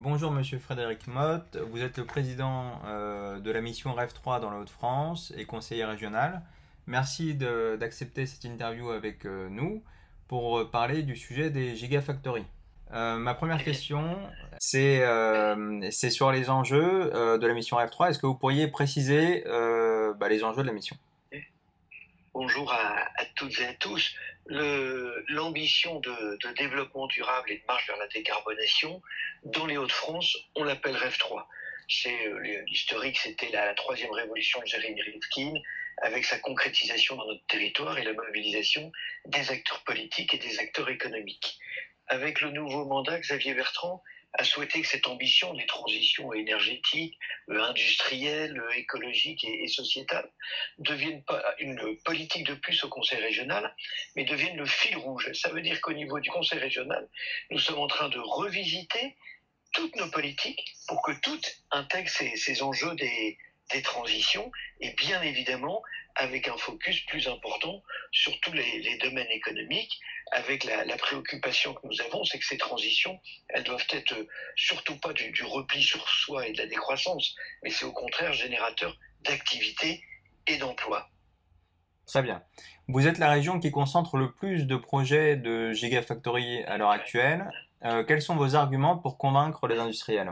Bonjour Monsieur Frédéric Motte, vous êtes le président de la mission Rêve 3 dans la Haute-France et conseiller régional. Merci d'accepter cette interview avec nous pour parler du sujet des Gigafactories. Ma première question, c'est sur les enjeux de la mission Rêve 3. Est-ce que vous pourriez préciser les enjeux de la mission? Bonjour à toutes et à tous. L'ambition de développement durable et de marche vers la décarbonation, dans les Hauts-de-France, on l'appelle Rêve 3. L'historique, c'était la troisième révolution de Jérémy Rifkin, avec sa concrétisation dans notre territoire et la mobilisation des acteurs politiques et des acteurs économiques. Avec le nouveau mandat, Xavier Bertrand a souhaité que cette ambition des transitions énergétiques, industrielles, écologiques et sociétales devienne pas une politique de plus au Conseil régional, mais devienne le fil rouge. Ça veut dire qu'au niveau du Conseil régional, nous sommes en train de revisiter toutes nos politiques pour que toutes intègrent ces enjeux des transitions et bien évidemment avec un focus plus important sur tous les domaines économiques, avec la préoccupation que nous avons, c'est que ces transitions, elles doivent être surtout pas du repli sur soi et de la décroissance, mais c'est au contraire générateur d'activité et d'emploi. Très bien. Vous êtes la région qui concentre le plus de projets de Gigafactory à l'heure actuelle. Quels sont vos arguments pour convaincre les industriels?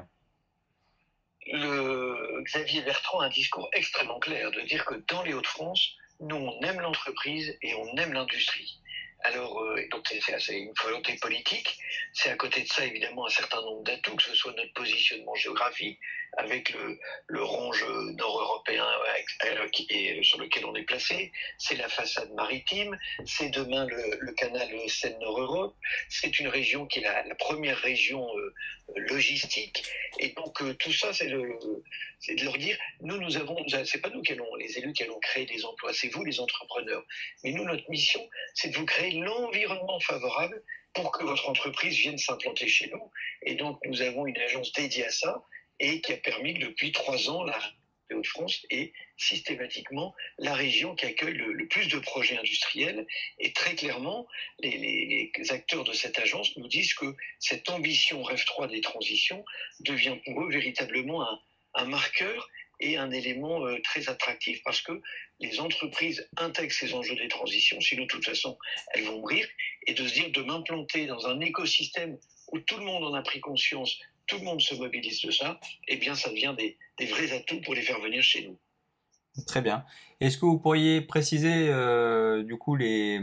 Xavier Bertrand a un discours extrêmement clair de dire que dans les Hauts-de-France, nous on aime l'entreprise et on aime l'industrie. Alors, donc c'est une volonté politique. C'est à côté de ça évidemment un certain nombre d'atouts, que ce soit notre positionnement géographique avec le range nord-européen sur lequel on est placé. C'est la façade maritime. C'est demain le canal Seine-Nord-Europe. C'est une région qui est la première région logistique. Et donc tout ça, c'est de leur dire, nous avons, c'est pas nous qui allons, les élus qui allons créer des emplois, c'est vous les entrepreneurs. Mais nous, notre mission, c'est de vous créer l'environnement favorable pour que votre entreprise vienne s'implanter chez nous. Et donc, nous avons une agence dédiée à ça et qui a permis que depuis 3 ans, la Hauts-de-France est systématiquement la région qui accueille le plus de projets industriels. Et très clairement, les acteurs de cette agence nous disent que cette ambition Rêve 3 des transitions devient pour eux véritablement un marqueur et un élément très attractif parce que les entreprises intègrent ces enjeux des transitions, sinon de toute façon elles vont mourir, et de se dire de m'implanter dans un écosystème où tout le monde en a pris conscience, tout le monde se mobilise de ça, eh bien ça devient des vrais atouts pour les faire venir chez nous. Très bien. Est-ce que vous pourriez préciser du coup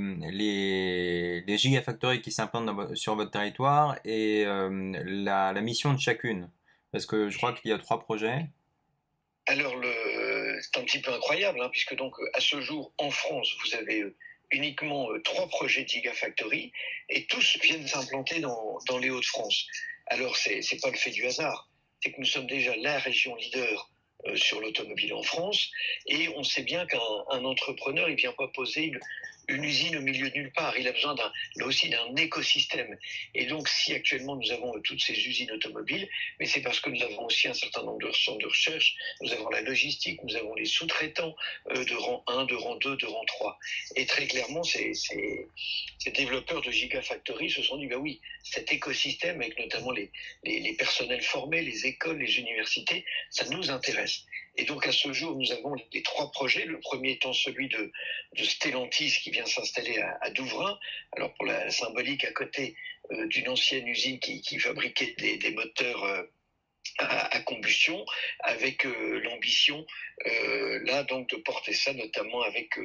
les gigafactories qui s'implantent sur votre territoire et la mission de chacune? Parce que je crois qu'il y a 3 projets. Alors, c'est un petit peu incroyable, hein, puisque donc à ce jour, en France, vous avez uniquement 3 projets de Gigafactory, et tous viennent s'implanter dans les Hauts-de-France. Alors, c'est pas le fait du hasard, c'est que nous sommes déjà la région leader sur l'automobile en France, et on sait bien qu'un entrepreneur, il vient pas poser une usine au milieu de nulle part. Il a besoin là aussi d'un écosystème. Et donc, si actuellement nous avons toutes ces usines automobiles, mais c'est parce que nous avons aussi un certain nombre de centres de recherche, nous avons la logistique, nous avons les sous-traitants de rang 1, de rang 2, de rang 3. Et très clairement, ces développeurs de Gigafactory se sont dit, bah oui, cet écosystème, avec notamment les personnels formés, les écoles, les universités, ça nous intéresse. Et donc à ce jour, nous avons les 3 projets. Le premier étant celui de Stellantis qui vient s'installer à Douvrin. Alors pour la symbolique, à côté d'une ancienne usine qui fabriquait des moteurs à combustion, avec l'ambition là donc de porter ça notamment avec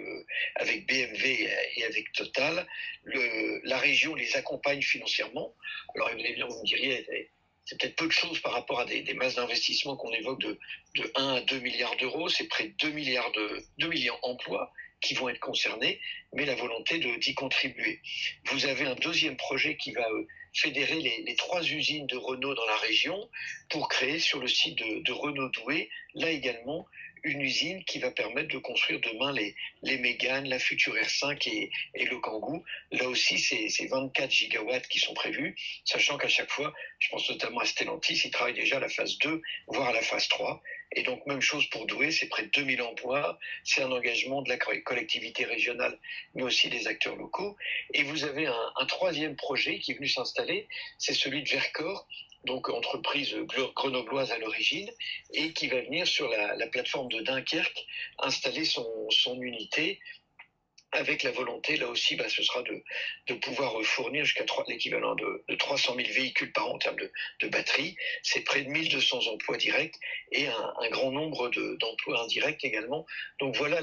BMW et avec Total. La région les accompagne financièrement. Alors évidemment, vous me diriez, c'est peut-être peu de choses par rapport à des masses d'investissement qu'on évoque de 1 à 2 milliards d'euros. C'est près de 2 milliards d'emplois qui vont être concernés, mais la volonté d'y contribuer. Vous avez un deuxième projet qui va fédérer les 3 usines de Renault dans la région pour créer sur le site de Renault Douai, là également, une usine qui va permettre de construire demain les Mégane, la future R5 et le Kangoo. Là aussi, c'est 24 gigawatts qui sont prévus, sachant qu'à chaque fois, je pense notamment à Stellantis, ils travaillent déjà à la phase 2, voire à la phase 3. Et donc, même chose pour Douai, c'est près de 2000 emplois, c'est un engagement de la collectivité régionale, mais aussi des acteurs locaux. Et vous avez un troisième projet qui est venu s'installer, c'est celui de Vercors, donc entreprise grenobloise à l'origine, et qui va venir sur la plateforme de Dunkerque installer son unité, avec la volonté, là aussi, ce sera de pouvoir fournir jusqu'à l'équivalent de 300 000 véhicules par an en termes de batterie. C'est près de 1200 emplois directs et un grand nombre d'emplois indirects également. Donc voilà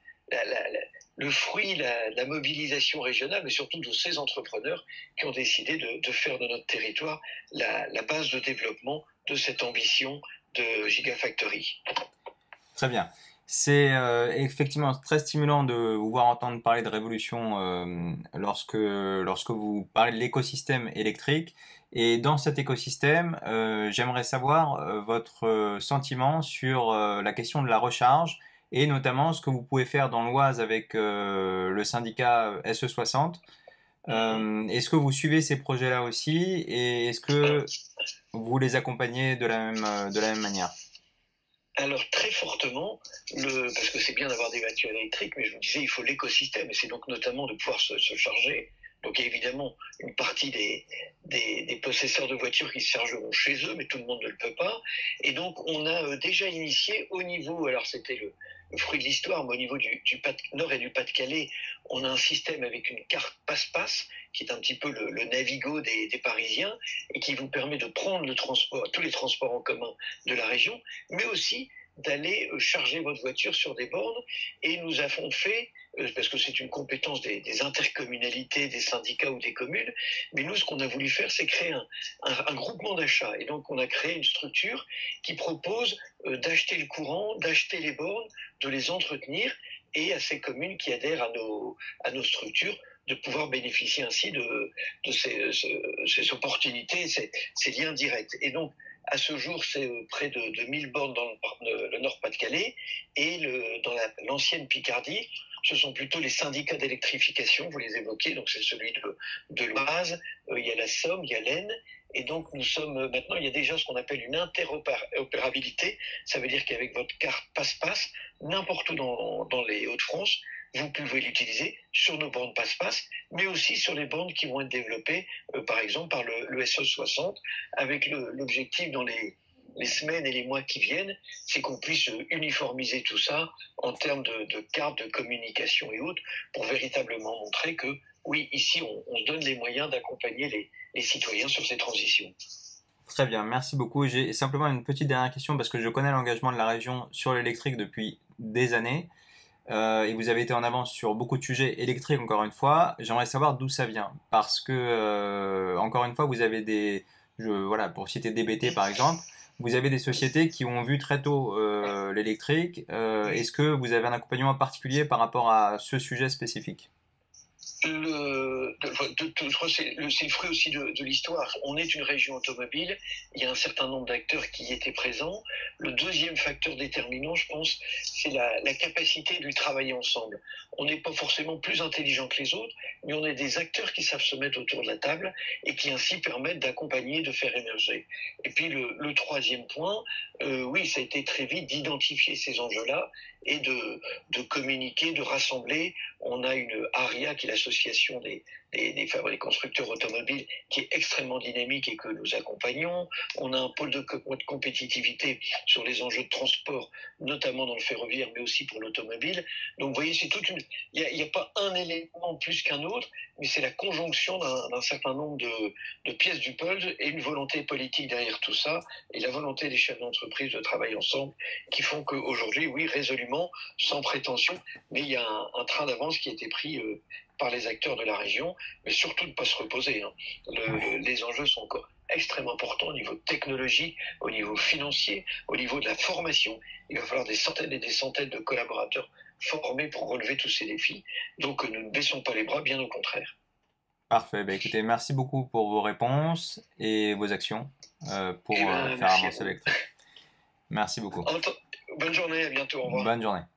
le fruit, la mobilisation régionale, mais surtout de ces entrepreneurs qui ont décidé de faire de notre territoire la base de développement de cette ambition de Gigafactory. Très bien. C'est effectivement très stimulant de vous voir entendre parler de révolution lorsque vous parlez de l'écosystème électrique. Et dans cet écosystème, j'aimerais savoir votre sentiment sur la question de la recharge et notamment ce que vous pouvez faire dans l'Oise avec le syndicat SE60. Est-ce que vous suivez ces projets-là aussi et est-ce que vous les accompagnez de la même manière? Alors très fortement, parce que c'est bien d'avoir des voitures électriques, mais je vous disais, il faut l'écosystème, et c'est donc notamment de pouvoir se charger. Donc il y a évidemment une partie des possesseurs de voitures qui se chargeront chez eux, mais tout le monde ne le peut pas. Et donc on a déjà initié au niveau, alors c'était le fruit de l'histoire, mais au niveau du Nord et du Pas-de-Calais, on a un système avec une carte passe-passe, qui est un petit peu le Navigo des Parisiens, et qui vous permet de prendre tous les transports en commun de la région, mais aussi d'aller charger votre voiture sur des bornes. Et nous avons fait, parce que c'est une compétence des intercommunalités, des syndicats ou des communes, mais nous, ce qu'on a voulu faire, c'est créer un groupement d'achat. Et donc, on a créé une structure qui propose d'acheter le courant, d'acheter les bornes, de les entretenir, et à ces communes qui adhèrent à nos structures, de pouvoir bénéficier ainsi de ces opportunités, ces liens directs. Et donc, à ce jour, c'est près de 1000 bornes dans le Nord-Pas-de-Calais, et dans l'ancienne Picardie, ce sont plutôt les syndicats d'électrification, vous les évoquez, donc c'est celui de l'Oise, il y a la Somme, il y a l'Aisne, et donc nous sommes maintenant, il y a déjà ce qu'on appelle une interopérabilité, ça veut dire qu'avec votre carte passe-passe, n'importe où dans les Hauts-de-France, vous pouvez l'utiliser sur nos bornes passe-passe, mais aussi sur les bornes qui vont être développées, par exemple, par le SE60, avec l'objectif dans les semaines et les mois qui viennent, c'est qu'on puisse uniformiser tout ça en termes de cartes de communication et autres, pour véritablement montrer que, oui, ici, on se donne les moyens d'accompagner les citoyens sur ces transitions. Très bien, merci beaucoup. J'ai simplement une petite dernière question parce que je connais l'engagement de la région sur l'électrique depuis des années. Et vous avez été en avance sur beaucoup de sujets électriques, encore une fois. J'aimerais savoir d'où ça vient. Parce que, encore une fois, vous avez voilà, pour citer DBT par exemple, vous avez des sociétés qui ont vu très tôt l'électrique. Est-ce que vous avez un accompagnement particulier par rapport à ce sujet spécifique? Je crois que c'est le fruit aussi de l'histoire. On est une région automobile, il y a un certain nombre d'acteurs qui y étaient présents. Le deuxième facteur déterminant, je pense, c'est la capacité de travailler ensemble. On n'est pas forcément plus intelligent que les autres, mais on est des acteurs qui savent se mettre autour de la table et qui ainsi permettent d'accompagner, de faire émerger. Et puis le troisième point, oui, ça a été très vite d'identifier ces enjeux-là et de communiquer, de rassembler. On a une ARIA, qui est l'association des constructeurs automobiles, qui est extrêmement dynamique et que nous accompagnons. On a un pôle de compétitivité sur les enjeux de transport, notamment dans le ferroviaire, mais aussi pour l'automobile. Donc vous voyez, c'est il n'y a pas un élément plus qu'un autre, mais c'est la conjonction d'un certain nombre de pièces du puzzle et une volonté politique derrière tout ça, et la volonté des chefs d'entreprise de travailler ensemble, qui font qu'aujourd'hui, oui, résolument, sans prétention, mais il y a un train d'avance qui a été pris par les acteurs de la région, mais surtout de ne pas se reposer. Les enjeux sont encore extrêmement importants au niveau technologique, au niveau financier, au niveau de la formation. Il va falloir des centaines et des centaines de collaborateurs formés pour relever tous ces défis. Donc nous ne baissons pas les bras, bien au contraire. Parfait. Écoutez, merci beaucoup pour vos réponses et vos actions pour faire avancer l'électrique. Merci beaucoup. Bonne journée, à bientôt, au revoir. Bonne journée.